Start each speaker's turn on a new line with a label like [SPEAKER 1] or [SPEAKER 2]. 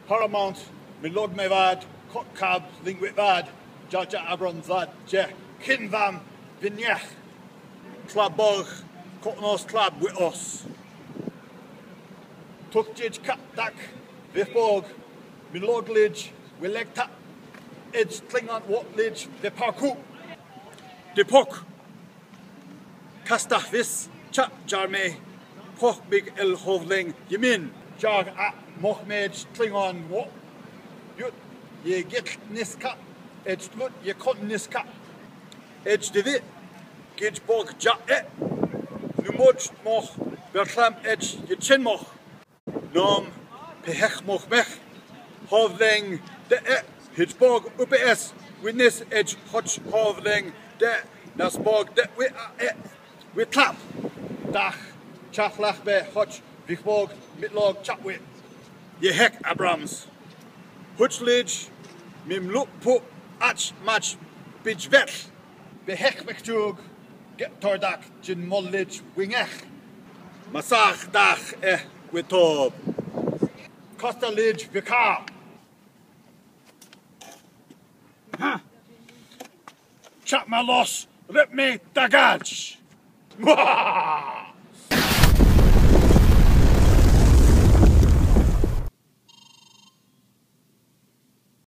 [SPEAKER 1] Paramount, Milog Mevad, Cab, Lingwitvad, Jaja Abramzad, Je, Kinvam, Vinyach, Klabog, Qo'noS Klab with us. Tukjij Kaptak, Vifbog, Milog Lidge, Wilekta, Edge Klingon Wat Lidge, the Parku, the Pok, Kastahvis, Chap Jarme, Pok Big El Hovling, Yamin, Jag at Mohamed Klingon Wat, ye get Niska, Edge Lut, ye cotton Niska, Edge Divit, Gage Bog Ja et, Numoj Moch, Bertram Edge, ye Chin Moch, Nom, Pehech Moch Mech, Hovling, de et, Hitchbog UPS, Witness Edge Hodge Hovling, de, Nasbog de with clap, Dach, Chachlach Be Hodge, Vichbog, Mitlog Chatwit, Ye Heck Abrams, Hutchlidge, Mim Look Put, Ach Match, Bidge Vet, Behek Mectug, Get Tordak, Jin Mollidge, Wingech, Masach Dach Witob, Costa Lidge Vicar. Chap my loss, rip me dagaj.